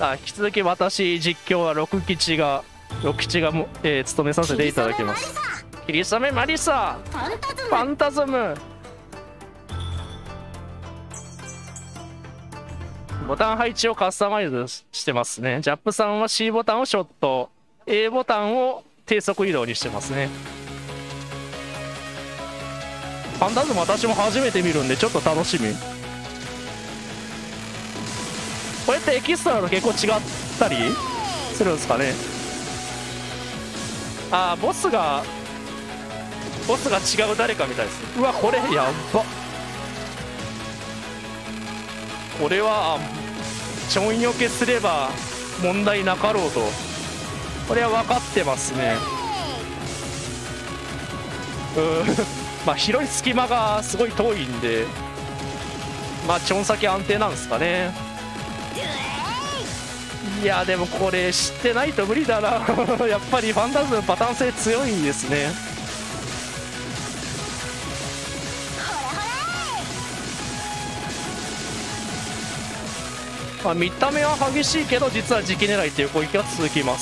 引き続き私実況は六吉がも、務めさせていただきます。霧雨マリサ、ファンタズム。ボタン配置をカスタマイズしてますね。ジャップさんは C ボタンをショット、A ボタンを低速移動にしてますね。ファンタズム私も初めて見るんでちょっと楽しみ。これってエキストラと結構違ったりするんですかね。ああ、ボスが違う誰かみたいです。うわ、これやば。これはちょんよけすれば問題なかろうと、これは分かってますね。まあ広い隙間がすごい遠いんで、まあちょん先安定なんですかね。いやでもこれ知ってないと無理だな。やっぱりファンタズムパターン性強いんですね。まあ、見た目は激しいけど実は磁気狙いっていう攻撃が続きます。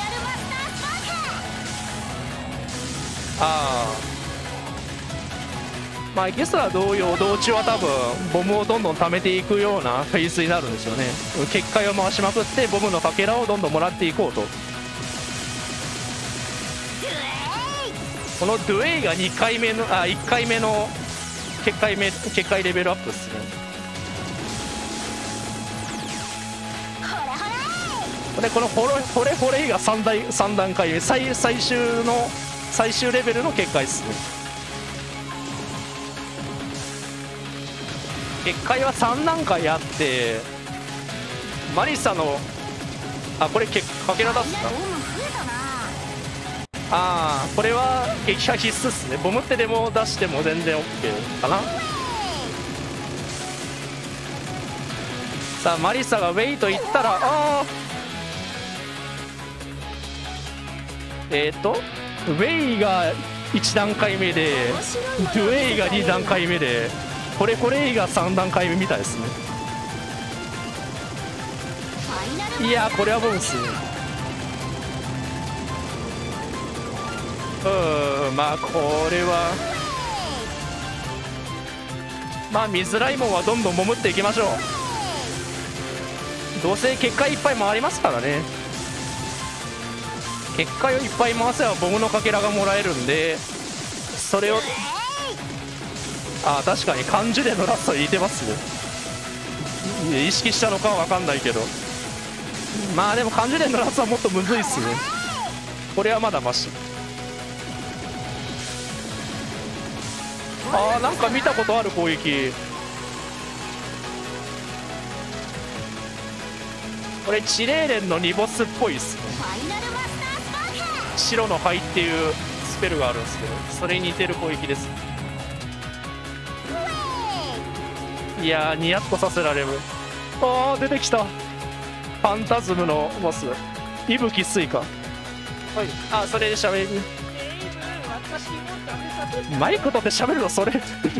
まあエキストラ同様、道中は多分ボムをどんどん貯めていくようなフェイスになるんですよね。結界を回しまくってボムのかけらをどんどんもらっていこうと。このドゥエイが1回目の結界レベルアップですね。でこのホレイが3段階目、最終レベルの結界ですね。結界は3段階あって、マリサのこれかけら出すか。これは撃破必須っすね。ボムってでも出しても全然 OK かな。さあマリサがウェイと言ったらウェイが1段階目でドゥエイが2段階目でこれが3段階目みたいですね。いやこれはボムっすね。まあこれはまあ見づらいもんはどんどん潜っていきましょう。どうせ結界いっぱい回りますからね。結界をいっぱい回せばボムのかけらがもらえるんで、それを確かに感受でのラスト入れてますね。意識したのかは分かんないけど、まあでも感受でのラストはもっとむずいっすね。これはまだマシ。なんか見たことある攻撃。これチレーレンの2ボスっぽいっすね。白の灰っていうスペルがあるんですけど、それに似てる攻撃です。いやーニヤッとさせられる。出てきたファンタズムのボス、息吹スイカ。それで喋る。マイク取って喋るのそれ。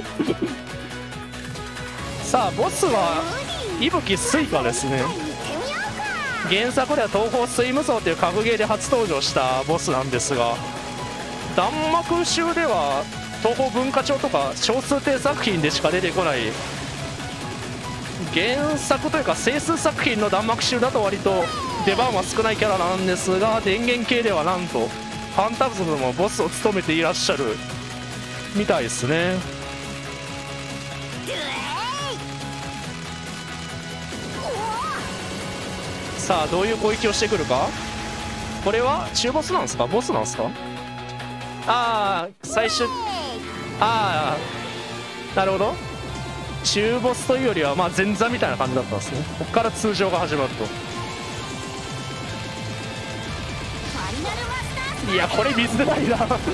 さあボスは息吹スイカですね。原作では東方水無双という格ゲーで初登場したボスなんですが、弾幕集では東方文化庁とか小数点作品でしか出てこない、原作というか整数作品の弾幕集だと割と出番は少ないキャラなんですが、電源系ではなんとファンタズムもボスを務めていらっしゃるみたいですね。さあどういう攻撃をしてくるか。これは中ボスなんですか、ボスなんですか。最終なるほど。中ボスというよりはまあ前座みたいな感じだったんですね。ここから通常が始まると。いやこれ水でないな。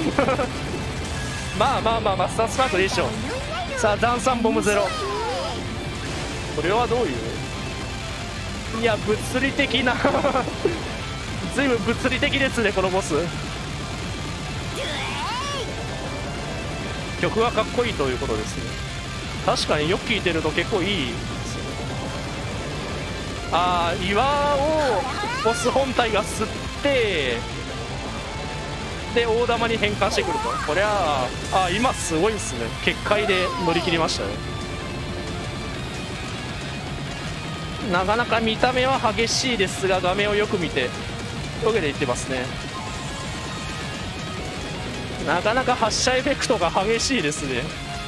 まあマスタースパークでいいでしょう。さあダンサンボムゼロ、これはどういう、いや物理的な随分物理的ですねこのボス。曲がかっこいいということですね。確かによく聴いてると結構いいですよね。 ああ、岩をボス本体が吸ってで大玉に変換してくると。こりゃあ、今すごいですね。結界で乗り切りましたね。なかなか見た目は激しいですが、画面をよく見て避けていってますね。なかなか発射エフェクトが激しいですね。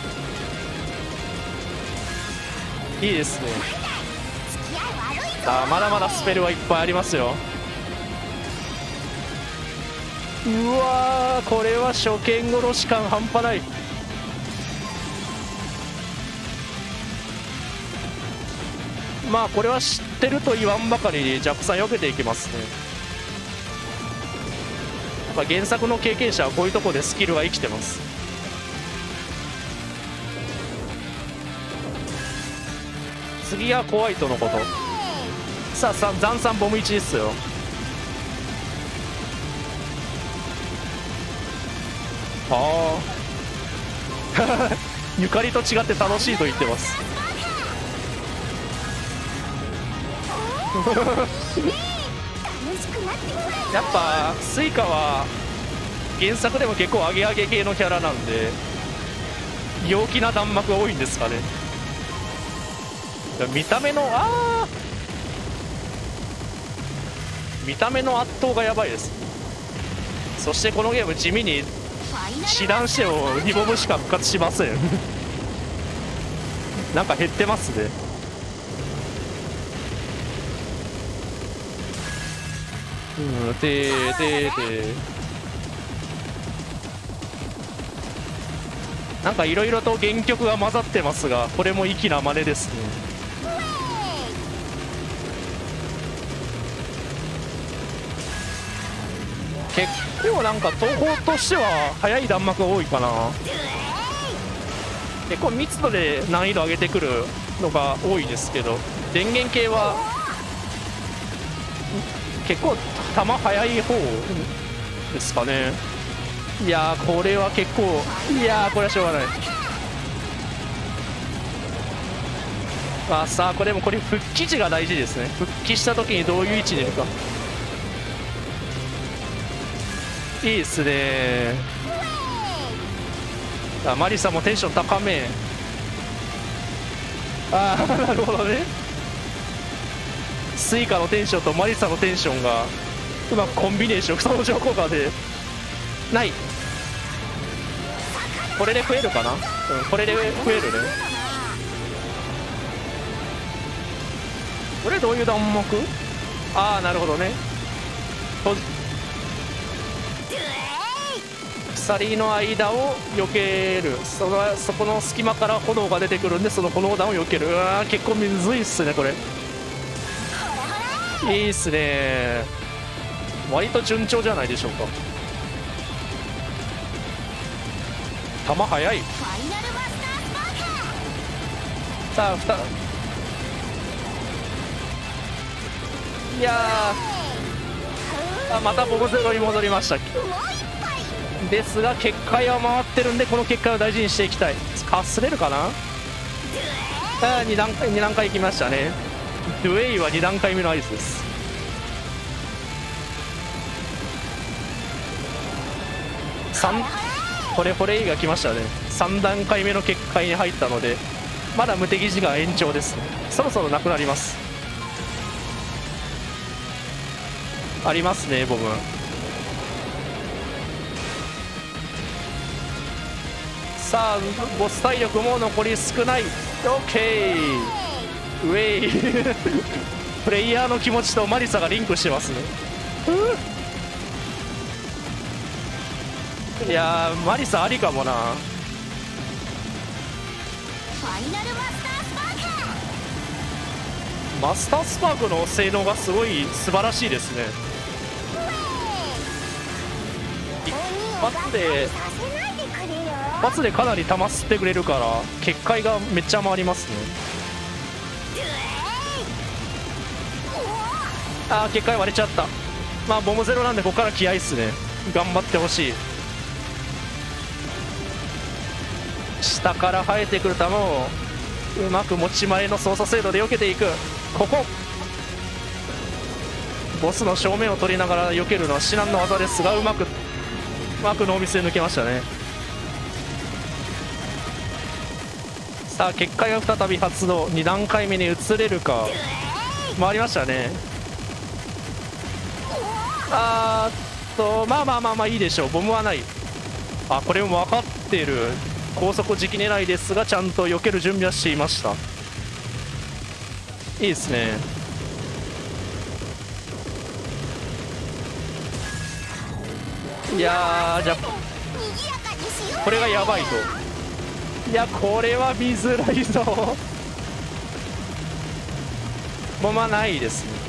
いいですね。さあ、まだまだスペルはいっぱいありますよ。うわー、これは初見殺し感半端ない。まあこれは知ってると言わんばかりに弱さん避けていきますね。やっぱ原作の経験者はこういうとこでスキルが生きてます。次は怖いとのこと。さあ残3ボム1ですよ。ああゆかりと違って楽しいと言ってますやっぱスイカは原作でも結構アゲアゲ系のキャラなんで陽気な弾幕が多いんですかね。見た目の見た目の圧倒がやばいです。そしてこのゲーム地味に師団士を2ボムしか復活しませんなんか減ってますね。なんかいろいろと原曲が混ざってますが、これも粋な真似ですね。結構なんか東宝としては速い弾幕が多いかな。結構密度で難易度上げてくるのが多いですけど、電源系は結構弾速い方ですかね。いやーこれは結構、いやーこれはしょうがない。さあこれもこれ復帰時が大事ですね。復帰した時にどういう位置にいるか。いいっすね。マリサもテンション高め。なるほどね。スイカのテンションとマリサのテンションがうまくコンビネーション、相乗効果でない。これで増えるかな。これで増えるね。これどういう弾幕。なるほどね。鎖の間を避ける。そこの隙間から炎が出てくるんで、その炎弾を避ける。結構むずいっすねこれ。いいっすね。割と順調じゃないでしょうか。弾速い。さあいやまたボコゼロに戻りましたですが、結界は回ってるんでこの結界を大事にしていきたい。かすれるかな。2段階いきましたね。ドゥエイは2段階目のアイスです。これフォレイが来ましたね。3段階目の結界に入ったのでまだ無敵時間延長ですね。そろそろなくなります。ありますねボム。さあボス体力も残り少ない。 OK ウェイプレイヤーの気持ちとマリサがリンクしてますね。いやマリサありかもな。マスタースパークの性能がすごい素晴らしいですね。一発でかなり弾吸ってくれるから結界がめっちゃ回りますね。結界割れちゃった。ボムゼロなんでここから気合いっすね。頑張ってほしい。下から生えてくる球をうまく持ち前の操作精度で避けていく。ここボスの正面を取りながら避けるのは至難の技ですが、うまくノーミスで抜けましたね。さあ結界が再び発動、2段階目に移れるか。回りましたね。まあいいでしょう。ボムはない。あ、これも分かってる。高速時期狙いですがちゃんと避ける準備はしていました。いいですね。いやー、じゃあこれがやばいと。いや、これは見づらいぞ。ボムはないですね。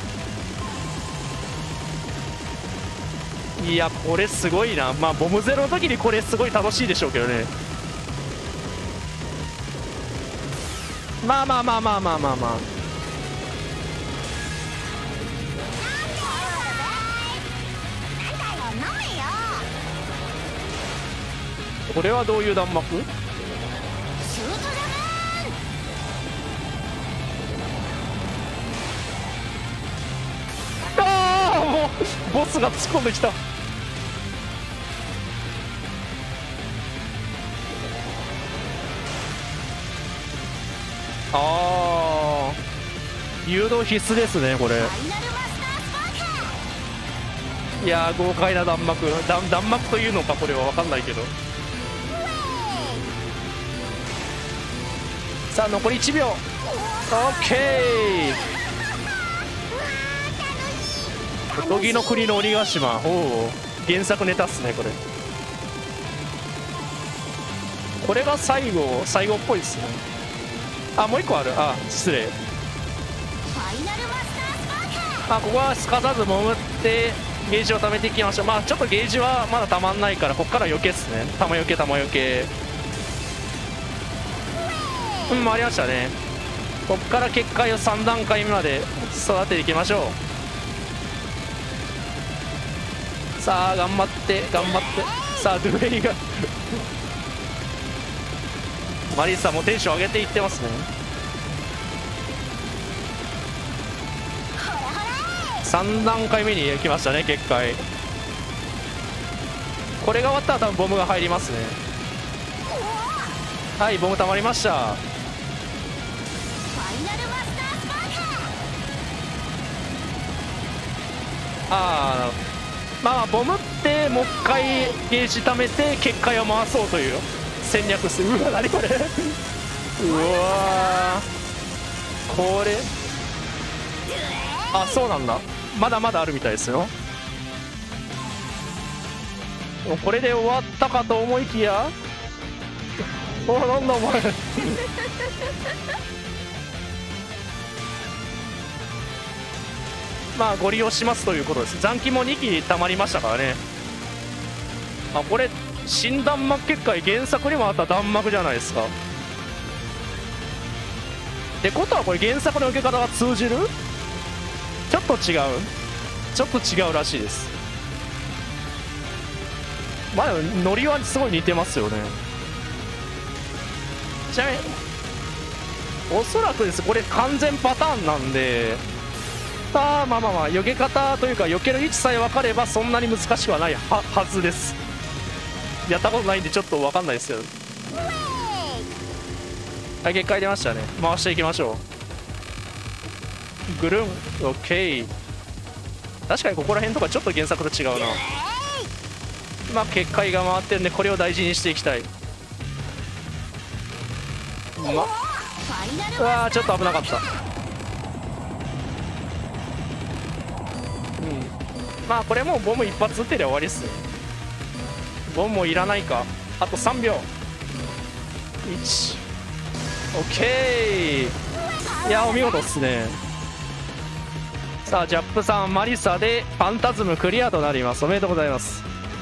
いや、これすごいな。まあボムゼロの時にこれすごい楽しいでしょうけどね。まあこれはどういう弾幕？ああ、もうボスが突っ込んできた。ああ、誘導必須ですねこれ。いやー、豪快な弾幕。弾幕というのかこれは分かんないけど。さあ残り1秒。オッケー。おとぎの国の鬼ヶ島。おお、原作ネタっすねこれ。これが最後っぽいですね。あ、もう一個ある。あ、失礼。ここはすかさず潜ってゲージを貯めていきましょう。まあちょっとゲージはまだたまんないからここから避けっすね。弾避け。回りましたね。ここから結界を3段階目まで育てていきましょう。さあ頑張って。さあドゥエイがマリサもテンション上げていってますね。3段階目に行きましたね結界。これが終わったら多分ボムが入りますね。はい、ボム溜まりました。まあボムってもう一回ゲージ貯めて結界を回そうという戦略です。うわ、何これうわー、これそうなんだ。まだまだあるみたいですよ。これで終わったかと思いきやなんだお前まあご利用しますということです。残機も2機たまりましたからね。これ新弾幕結界原作にもあった弾幕じゃないですか。ってことはこれ原作の受け方が通じる？ちょっと違うらしいです。まあノリはすごい似てますよね。ちなみにおそらくです、これ完全パターンなんで、まあ避け方というか避ける位置さえ分かればそんなに難しくはないはずです。やったことないんでちょっと分かんないですけど。はい、結界出ましたね。回していきましょう。ぐるん。オッケー。確かにここら辺とかちょっと原作と違うな。まあ結界が回ってるんでこれを大事にしていきたい。うわー、ちょっと危なかった。まあこれもうボム一発撃ってりゃ終わりっす。ボムもいらないか。あと3秒。1。オッケー。いやお見事っすね。さあジャップさんマリサでファンタズムクリアとなります。おめでとうございます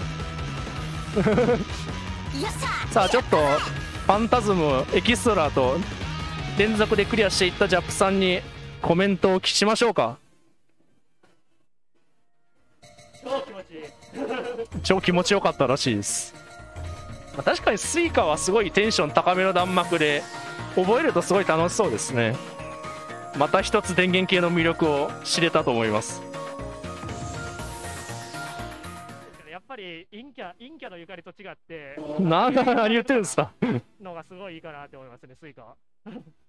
さあちょっとファンタズムエキストラと連続でクリアしていったジャップさんにコメントをお聞きしましょうか。超気持ちよかったらしいです。確かにスイカはすごいテンション高めの弾幕で覚えるとすごい楽しそうですね。また一つ電源系の魅力を知れたと思います。 ぱり陰キャのゆかりと違って、 何言ってるんですか。 のがすごいいいかなって思いますね、スイカは。